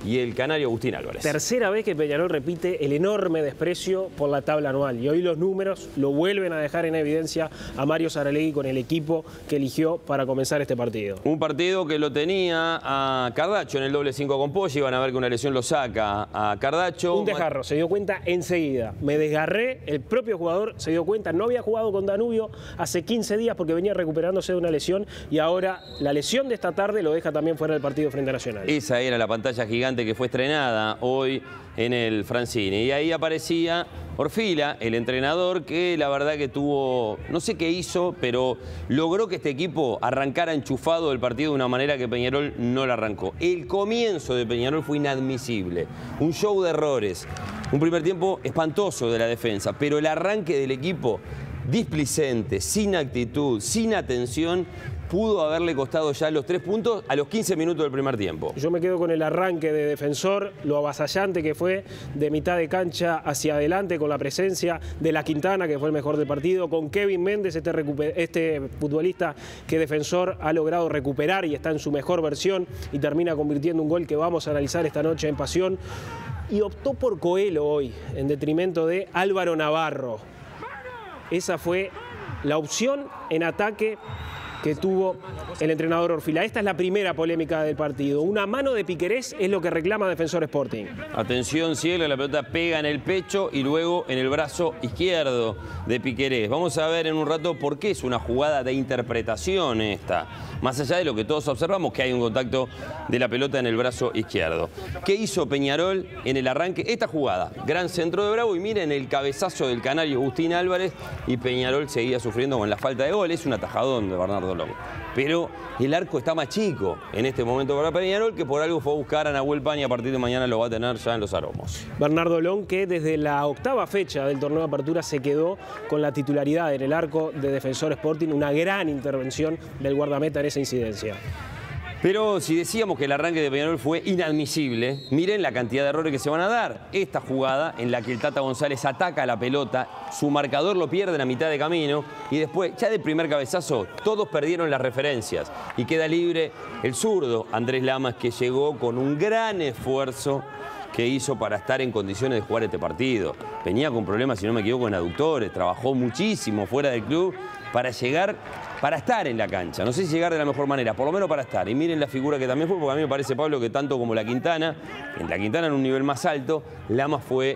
y el canario Agustín Álvarez. Tercera vez que Peñarol repite el enorme desprecio por la tabla anual. Y hoy los números lo vuelven a dejar en evidencia a Mario Saralegui con el equipo que eligió para comenzar este partido. Un partido que lo tenía a Cardacho en el doble 5 con Poggi. Van a ver que una lesión lo saca a Cardacho. Un desgarro, se dio cuenta enseguida. Me desgarré, el propio jugador se dio cuenta. No había jugado con Danubio hace 15 días porque venía recuperándose de una lesión y ahora la lesión de esta tarde lo deja también fuera del partido frente a Nacional. Esa era la pantalla gigante que fue estrenada hoy en el Francini. Y ahí aparecía Orfila, el entrenador, que la verdad que tuvo, no sé qué hizo, pero logró que este equipo arrancara enchufado el partido de una manera que Peñarol no lo arrancó. El comienzo de Peñarol fue inadmisible. Un show de errores. Un primer tiempo espantoso de la defensa, pero el arranque del equipo displicente, sin actitud, sin atención, pudo haberle costado ya los 3 puntos a los 15 minutos del primer tiempo. Yo me quedo con el arranque de Defensor, lo avasallante que fue de mitad de cancha hacia adelante, con la presencia de La Quintana, que fue el mejor del partido, con Kevin Méndez, este futbolista que Defensor ha logrado recuperar y está en su mejor versión y termina convirtiendo un gol que vamos a analizar esta noche en Pasión. Y optó por Coelho hoy, en detrimento de Álvaro Navarro. Esa fue la opción en ataque que tuvo el entrenador Orfila. Esta es la primera polémica del partido. Una mano de Piquerés es lo que reclama Defensor Sporting. Atención, Cielo, la pelota pega en el pecho y luego en el brazo izquierdo de Piquerés. Vamos a ver en un rato por qué es una jugada de interpretación esta. Más allá de lo que todos observamos, que hay un contacto de la pelota en el brazo izquierdo. ¿Qué hizo Peñarol en el arranque? Esta jugada, gran centro de Bravo y miren el cabezazo del canario Agustín Álvarez y Peñarol seguía sufriendo con la falta de gol. Es un atajadón de Bernardo Long. Pero el arco está más chico en este momento para Peñarol, que por algo fue a buscar a Nahuel Pan y a partir de mañana lo va a tener ya en los aromos. Bernardo Long, que desde la octava fecha del torneo de apertura se quedó con la titularidad en el arco de Defensor Sporting, una gran intervención del guardameta en esa incidencia. Pero si decíamos que el arranque de Peñarol fue inadmisible, miren la cantidad de errores que se van a dar. Esta jugada en la que el Tata González ataca la pelota, su marcador lo pierde en la mitad de camino y después, ya del primer cabezazo, todos perdieron las referencias y queda libre el zurdo Andrés Lamas, que llegó con un gran esfuerzo que hizo para estar en condiciones de jugar este partido. Venía con problemas, si no me equivoco, en aductores, trabajó muchísimo fuera del club para estar en la cancha. No sé si llegar de la mejor manera, por lo menos para estar. Y miren la figura que también fue, porque a mí me parece, Pablo, que tanto como La Quintana, en un nivel más alto, Lamas fue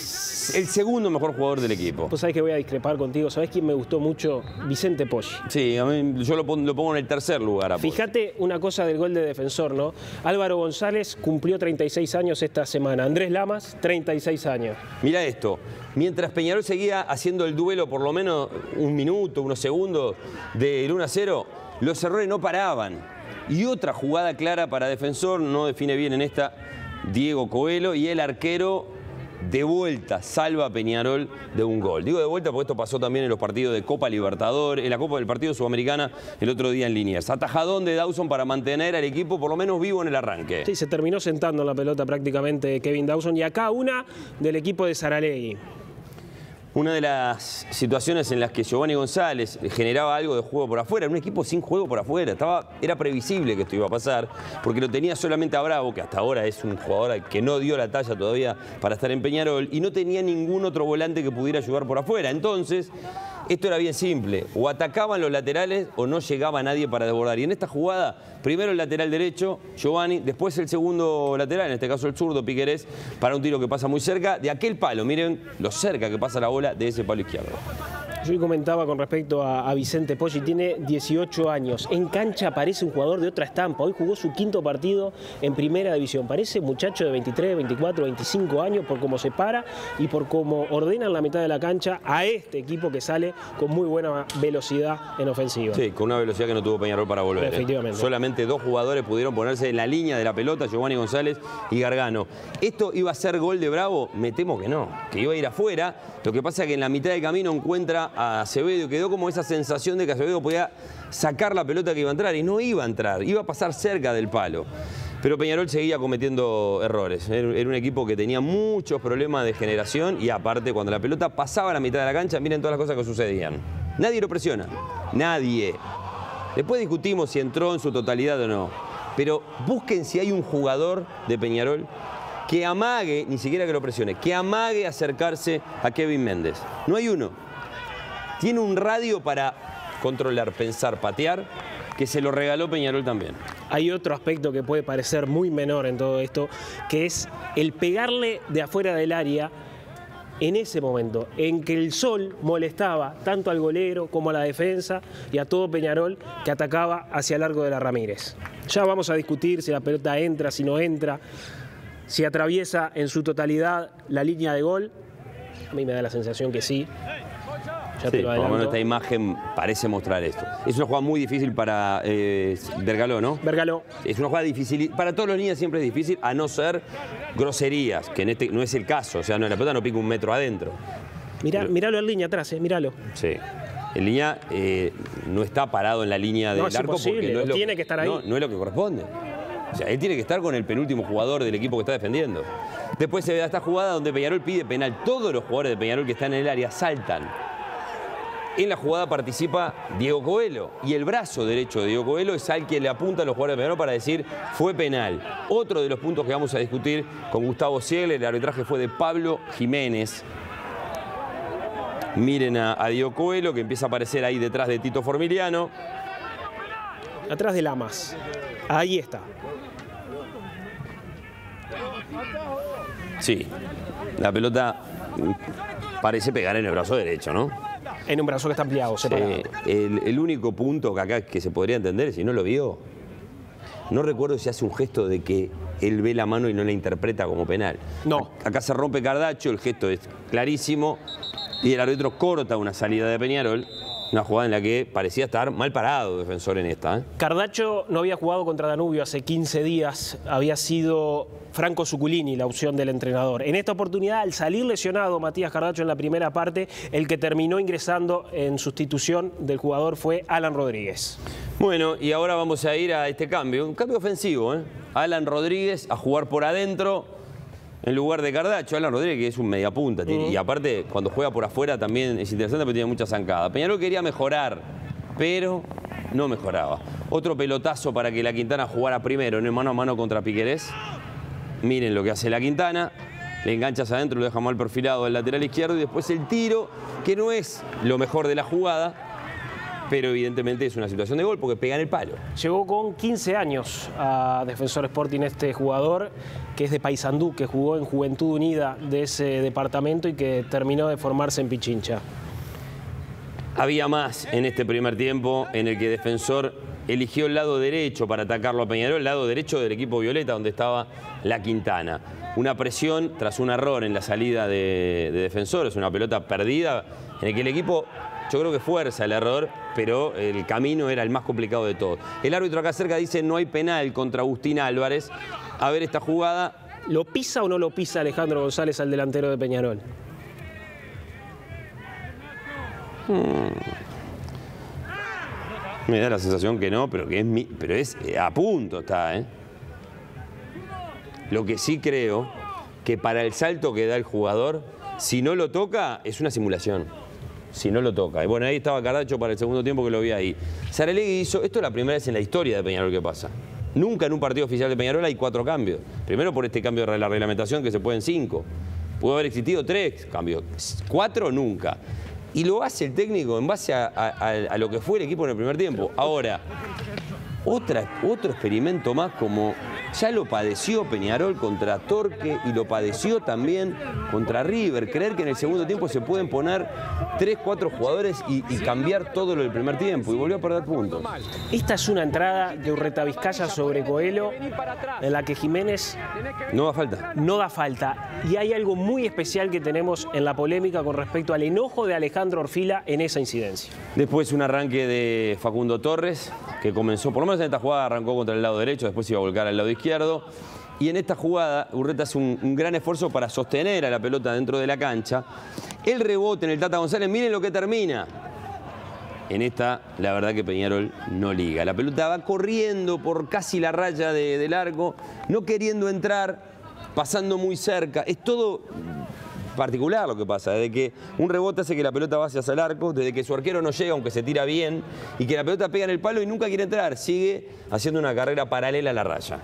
el segundo mejor jugador del equipo. Vos sabés que voy a discrepar contigo. ¿Sabés quién me gustó mucho? Vicente Poggi. Sí, a mí, yo lo pongo en el tercer lugar. A Fíjate una cosa del gol de Defensor, ¿no? Álvaro González cumplió 36 años esta semana. Andrés Lamas, 36 años. Mira esto. Mientras Peñarol seguía haciendo el duelo por lo menos un minuto, unos segundos del 1-0, los errores no paraban. Y otra jugada clara para Defensor, no define bien en esta Diego Coelho, y el arquero de vuelta salva a Peñarol de un gol. Digo de vuelta porque esto pasó también en los partidos de Copa Libertadores, en la Copa del Partido Sudamericana el otro día en Liniers. Atajadón de Dawson para mantener al equipo por lo menos vivo en el arranque. Sí, se terminó sentando en la pelota prácticamente Kevin Dawson. Y acá una del equipo de Saralegui. Una de las situaciones en las que Giovanni González generaba algo de juego por afuera, en un equipo sin juego por afuera, era previsible que esto iba a pasar, porque lo tenía solamente a Bravo, que hasta ahora es un jugador que no dio la talla todavía para estar en Peñarol, y no tenía ningún otro volante que pudiera ayudar por afuera. Entonces, esto era bien simple, o atacaban los laterales o no llegaba nadie para desbordar. Y en esta jugada, primero el lateral derecho, Giovanni, después el segundo lateral, en este caso el zurdo Piquerés, para un tiro que pasa muy cerca de aquel palo. Miren lo cerca que pasa la bola de ese palo izquierdo. Yo comentaba con respecto a Vicente Poggi, tiene 18 años. En cancha parece un jugador de otra estampa. Hoy jugó su quinto partido en primera división. Parece muchacho de 23, 24, 25 años por cómo se para y por cómo ordena en la mitad de la cancha a este equipo que sale con muy buena velocidad en ofensiva. Sí, con una velocidad que no tuvo Peñarol para volver. Efectivamente. Solamente dos jugadores pudieron ponerse en la línea de la pelota, Giovanni González y Gargano. ¿Esto iba a ser gol de Bravo? Me temo que no, que iba a ir afuera. Lo que pasa es que en la mitad de camino encuentra a Acevedo, quedó como esa sensación de que Acevedo podía sacar la pelota que iba a entrar, y no iba a entrar, iba a pasar cerca del palo. Pero Peñarol seguía cometiendo errores. Era un equipo que tenía muchos problemas de generación y aparte cuando la pelota pasaba a la mitad de la cancha, miren todas las cosas que sucedían. Nadie lo presiona, nadie. Después discutimos si entró en su totalidad o no. pero busquen si hay un jugador de Peñarol que amague, ni siquiera que lo presione, que amague acercarse a Kevin Méndez. No hay uno. Tiene un radio para controlar, pensar, patear, que se lo regaló Peñarol también. Hay otro aspecto que puede parecer muy menor en todo esto, que es el pegarle de afuera del área en ese momento, en que el sol molestaba tanto al golero como a la defensa y a todo Peñarol que atacaba hacia el arco de la Ramírez. Ya vamos a discutir si la pelota entra, si no entra, si atraviesa en su totalidad la línea de gol. A mí me da la sensación que sí. Ya sí, por lo menos esta imagen parece mostrar esto. Es una jugada muy difícil para Vergaló, ¿no? Vergaló. Es una jugada difícil. Para todos los niños siempre es difícil, a no ser groserías, que en este no es el caso. O sea, no, la pelota no pica 1 metro adentro. Míralo en línea atrás, míralo. Sí. En línea no está parado en la línea del arco porque no es tiene que estar ahí. No es lo que corresponde. O sea, él tiene que estar con el penúltimo jugador del equipo que está defendiendo. Después se ve esta jugada donde Peñarol pide penal. Todos los jugadores de Peñarol que están en el área saltan. En la jugada participa Diego Coelho y el brazo derecho de Diego Coelho es al que le apunta a los jugadores de Peñarol para decir fue penal. Otro de los puntos que vamos a discutir con Gustavo Ziegler, el arbitraje fue de Pablo Jiménez. Miren a Diego Coelho que empieza a aparecer ahí detrás de Tito Formiliano. Atrás de Lamas. Ahí está. Sí, la pelota parece pegar en el brazo derecho, ¿no? En un brazo que está ampliado, separado. El único punto que acá que se podría entender, si no lo vio, no recuerdo si hace un gesto de que él ve la mano y no la interpreta como penal. No. Acá se rompe Cardacho, el gesto es clarísimo y el árbitro corta una salida de Peñarol. Una jugada en la que parecía estar mal parado Defensor en esta. Cardacho no había jugado contra Danubio hace 15 días. Había sido Franco Zuculini la opción del entrenador. En esta oportunidad, al salir lesionado Matías Cardacho en la primera parte, el que terminó ingresando en sustitución del jugador fue Alan Rodríguez. Bueno, y ahora vamos a ir a este cambio. Un cambio ofensivo, ¿eh? Alan Rodríguez a jugar por adentro en lugar de Cardacho. Alan Rodríguez, que es un mediapunta. Y aparte, cuando juega por afuera también es interesante porque tiene mucha zancada. Peñarol quería mejorar, pero no mejoraba. Otro pelotazo para que la Quintana jugara primero en el mano a mano contra Piquerés. Miren lo que hace la Quintana. Le enganchas adentro, lo deja mal perfilado el lateral izquierdo y después el tiro, que no es lo mejor de la jugada, pero evidentemente es una situación de gol porque pega en el palo. Llegó con 15 años a Defensor Sporting este jugador, que es de Paysandú, que jugó en Juventud Unida de ese departamento y que terminó de formarse en Pichincha. Había más en este primer tiempo en el que Defensor eligió el lado derecho para atacarlo a Peñarol, el lado derecho del equipo violeta donde estaba la Quintana. Una presión tras un error en la salida de Defensor, es una pelota perdida en el que el equipo, yo creo que fuerza el error, pero el camino era el más complicado de todos. El árbitro acá cerca dice no hay penal contra Agustín Álvarez. A ver esta jugada. ¿Lo pisa o no lo pisa Alejandro González al delantero de Peñarol? Me da la sensación que no, pero es a punto está, ¿eh? Lo que sí creo que para el salto que da el jugador, si no lo toca, es una simulación. Si no lo toca. Y bueno, ahí estaba Cardacho para el segundo tiempo que lo vi ahí. Saralegui hizo, esto es la primera vez en la historia de Peñarol que pasa. Nunca en un partido oficial de Peñarol hay 4 cambios. Primero por este cambio de la reglamentación que se pueden 5. Pudo haber existido 3 cambios. 4 nunca. Y lo hace el técnico en base a lo que fue el equipo en el primer tiempo. Ahora, otro experimento más como ya lo padeció Peñarol contra Torque y lo padeció también contra River. Creer que en el segundo tiempo se pueden poner 3, 4 jugadores y cambiar todo lo del primer tiempo. Y volvió a perder puntos. Esta es una entrada de Urreta Vizcaya sobre Coelho en la que Jiménez no da falta. No da falta. Y hay algo muy especial que tenemos en la polémica con respecto al enojo de Alejandro Orfila en esa incidencia. Después un arranque de Facundo Torres, que comenzó, por lo menos en esta jugada arrancó contra el lado derecho, después iba a volcar al lado izquierdo. Y en esta jugada Urreta hace un gran esfuerzo para sostener a la pelota dentro de la cancha. El rebote en el Tata González, miren lo que termina. En esta, la verdad que Peñarol no liga. La pelota va corriendo por casi la raya del arco, no queriendo entrar, pasando muy cerca. Es todo particular lo que pasa, desde que un rebote hace que la pelota vaya hacia el arco, desde que su arquero no llega aunque se tira bien, y que la pelota pega en el palo y nunca quiere entrar, sigue haciendo una carrera paralela a la raya.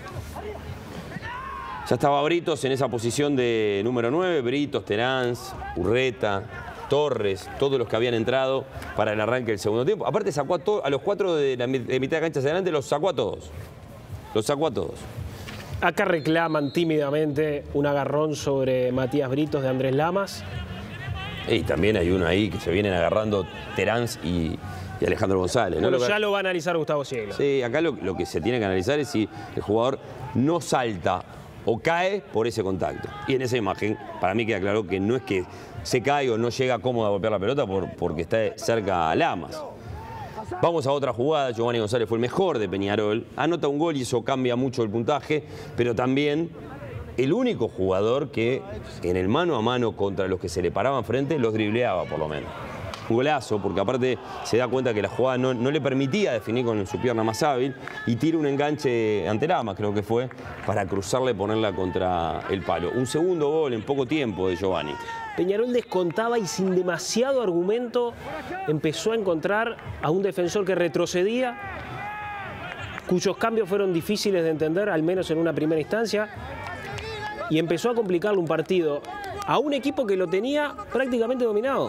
Ya estaba Britos en esa posición de número 9, Britos, Terán, Urreta, Torres, todos los que habían entrado para el arranque del segundo tiempo. Aparte sacó a los 4 de mitad de cancha hacia adelante, los sacó a todos. Los sacó a todos. Acá reclaman tímidamente un agarrón sobre Matías Britos de Andrés Lamas. Y también hay uno ahí que se vienen agarrando Terán y Alejandro González, ¿no? Bueno, ya lo va a analizar Gustavo Ciegla. Sí, acá lo que se tiene que analizar es si el jugador no salta o cae por ese contacto. Y en esa imagen, para mí queda claro que no es que se cae o no llega cómodo a golpear la pelota porque está cerca a Lamas. Vamos a otra jugada. Giovanni González fue el mejor de Peñarol. Anota un gol y eso cambia mucho el puntaje, pero también el único jugador que en el mano a mano contra los que se le paraban frente los dribleaba por lo menos. Un golazo, porque aparte se da cuenta que la jugada no le permitía definir con su pierna más hábil y tira un enganche ante Lamas, creo que fue, para cruzarla y ponerla contra el palo. Un segundo gol en poco tiempo de Giovanni. Peñarol descontaba y sin demasiado argumento empezó a encontrar a un defensor que retrocedía, cuyos cambios fueron difíciles de entender, al menos en una primera instancia, y empezó a complicarle un partido a un equipo que lo tenía prácticamente dominado.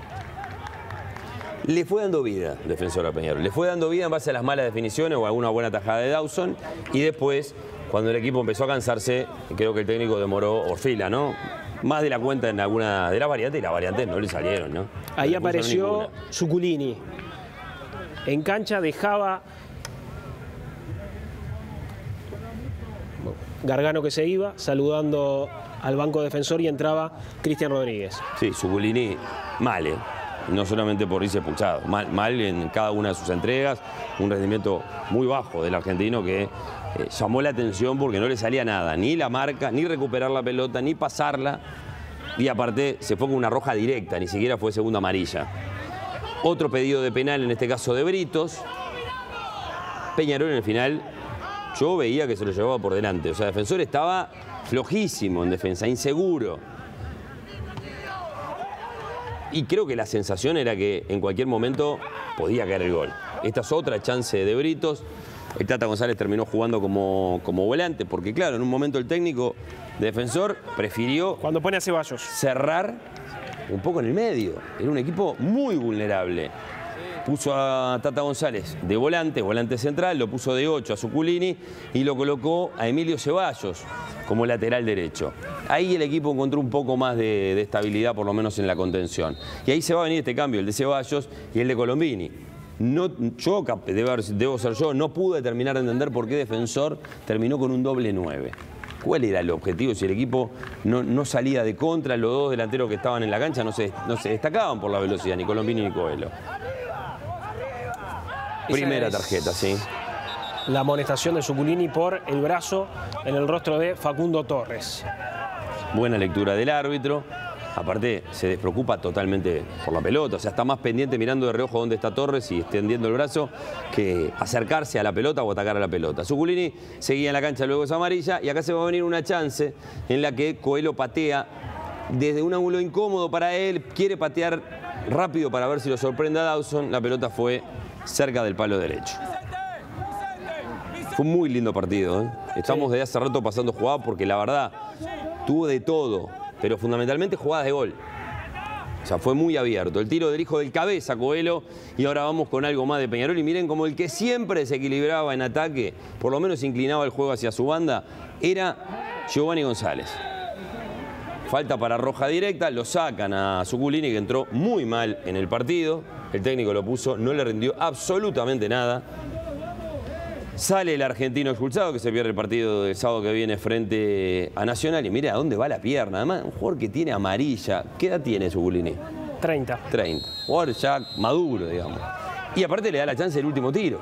Le fue dando vida Defensor a Peñarol. Le fue dando vida en base a las malas definiciones o a alguna buena tajada de Dawson. Y después, cuando el equipo empezó a cansarse, creo que el técnico demoró Orfila, ¿no? Más de la cuenta en alguna de las variantes, y las variantes no le salieron, ¿no? Ahí apareció Zuculini. En cancha dejaba Gargano que se iba, saludando al banco defensor y entraba Cristian Rodríguez. Sí, Zuculini mal, ¿eh? No solamente por irse expulsado, mal en cada una de sus entregas, un rendimiento muy bajo del argentino que llamó la atención porque no le salía nada, ni la marca, ni recuperar la pelota, ni pasarla, y aparte se fue con una roja directa, ni siquiera fue segunda amarilla. Otro pedido de penal, en este caso de Britos. Peñarol en el final, yo veía que se lo llevaba por delante, o sea, Defensor estaba flojísimo en defensa, inseguro. Y creo que la sensación era que en cualquier momento podía caer el gol. Esta es otra chance de Britos. El Tata González terminó jugando como volante, porque claro, en un momento el técnico de Defensor prefirió... Cuando pone a Ceballos. Cerrar un poco en el medio. Era un equipo muy vulnerable. Puso a Tata González de volante central, lo puso de 8 a Zuculini y lo colocó a Emilio Ceballos como lateral derecho. Ahí el equipo encontró un poco más de estabilidad, por lo menos en la contención. Y ahí se va a venir este cambio, el de Ceballos y el de Colombini. Yo, debo ser yo, no pude terminar de entender por qué Defensor terminó con un doble 9. ¿Cuál era el objetivo? Si el equipo no salía de contra, los dos delanteros que estaban en la cancha no se destacaban por la velocidad, ni Colombini ni Coelho. Primera tarjeta, sí. La amonestación de Zuculini por el brazo en el rostro de Facundo Torres. Buena lectura del árbitro. Aparte, se despreocupa totalmente por la pelota. O sea, está más pendiente mirando de reojo dónde está Torres y extendiendo el brazo que acercarse a la pelota o atacar a la pelota. Zuculini seguía en la cancha luego esa amarilla y acá se va a venir una chance en la que Coelho patea desde un ángulo incómodo para él. Quiere patear rápido para ver si lo sorprende a Dawson. La pelota fue cerca del palo derecho. Fue un muy lindo partido, ¿eh? Estamos desde hace rato pasando jugadas porque la verdad tuvo de todo, pero fundamentalmente jugadas de gol. O sea, fue muy abierto. El tiro del hijo del cabeza, Coelho, y ahora vamos con algo más de Peñarol. Y miren como el que siempre se equilibraba en ataque, por lo menos inclinaba el juego hacia su banda, era Giovanni González. Falta para roja directa, lo sacan a Zuculini, que entró muy mal en el partido. El técnico lo puso, no le rindió absolutamente nada. Sale el argentino expulsado, que se pierde el partido del sábado que viene frente a Nacional. Y mira a dónde va la pierna. Además, un jugador que tiene amarilla. ¿Qué edad tiene Zuculini? 30. 30. Jugador ya maduro, digamos. Y aparte le da la chance del último tiro.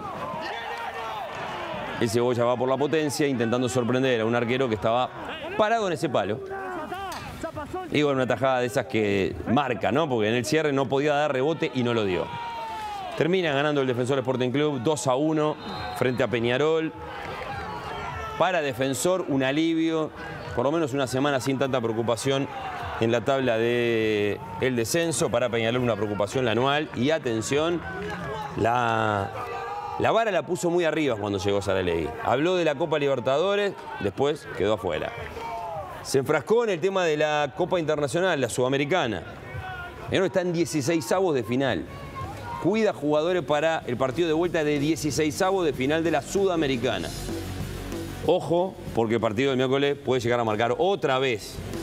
El Cebolla va por la potencia, intentando sorprender a un arquero que estaba parado en ese palo. Y bueno, una tajada de esas que marca, ¿no? Porque en el cierre no podía dar rebote y no lo dio. Termina ganando el Defensor Sporting Club 2-1 frente a Peñarol. Para Defensor, un alivio, por lo menos una semana sin tanta preocupación en la tabla del descenso. Para Peñarol una preocupación la anual. Y atención, la vara la puso muy arriba cuando llegó Saralegui. Habló de la Copa Libertadores, después quedó afuera. Se enfrascó en el tema de la Copa Internacional, la Sudamericana. Peñarol está en 16avos de final. Cuida jugadores para el partido de vuelta de 16avos de final de la Sudamericana. Ojo, porque el partido del miércoles puede llegar a marcar otra vez